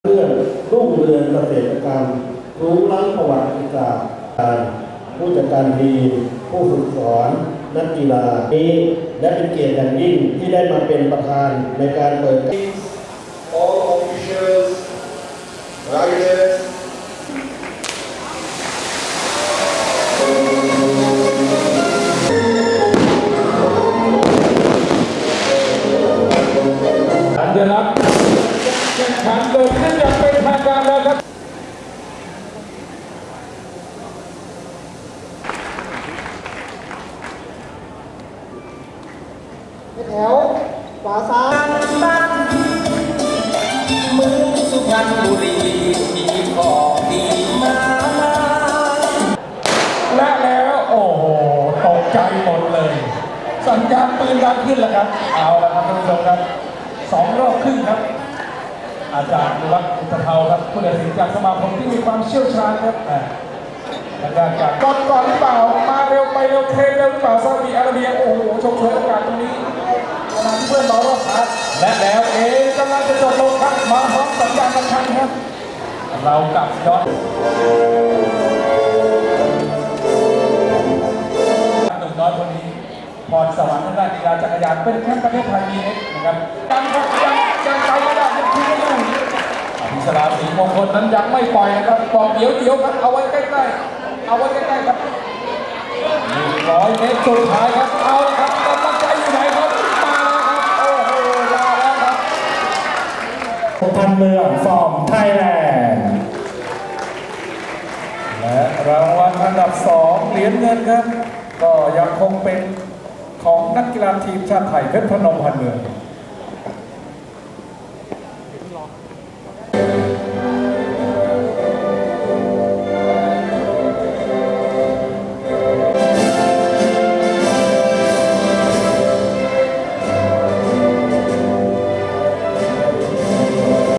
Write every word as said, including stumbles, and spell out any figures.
เรื่องรุ่งเรืองเกษตรกรรมรู้ล้างประวัติศาสตร์การผู้จัดการทีมผู้ฝึกสอนนักกีฬานี้และเป็นเกียรติอย่างยิ่งที่ได้มาเป็นประธานในการเปิด All officials, riders, สัญลักษณ์แข่งขันเดินขึ้นอย่างเป็นทางการแล้วครับแถวขวาซ้ายเมืองสุพรรณบุรีมีของดีมาและแล้วโอ้โหตกใจหมดเลยสัญญาณปืนดังขึ้นแล้วครับเอาละครับท่านผู้ชมครับสองรอบครึ่งครับอาจารย์นุรักษ์อุตเทาครับผู้ตัดสินจากสมาคมที่มีความเชี่ยวชาญครับทางด้านการก่อนก่อนหรือเปล่ามาเร็วไปเร็วเทรนเร็วหรือเปล่าซาอุดิอาระเบียโอ้โหชมเชยโอกาสตรงนี้ขณะที่เพื่อนเรารอบขาและแล้วเองกำลังจะจบลงครับมาพร้อมสัญญาณสำคัญครับเรากลับย้อนหนุ่มน้อยคนนี้พรสวรรค์ทางด้านกีฬาจักรยานเป็นแชมป์ประเทศไทย บี เอ็กซ์ นะครับยังครับยังยังไปไม่ได้ยังทิ้งไม่ได้อิสระศรีมงคลนั้นยังไม่ปล่อยนะครับบอกเดี๋ยวเดี๋ยวครับเอาไว้ใกล้ๆเอาไว้ใกล้ๆครับหนึ่งร้อยเมตรสุดท้ายครับเอาครับกำลังใจอยู่ไหนครับมาแล้วครับโอ้โหมาแล้วครับพันเมืองฟอร์มไทยแลนด์และรางวัลอันดับสองเหรียญเงินครับก็ยังคงเป็นของนักกีฬาทีมชาติไทยเพชรพนมพันเมือง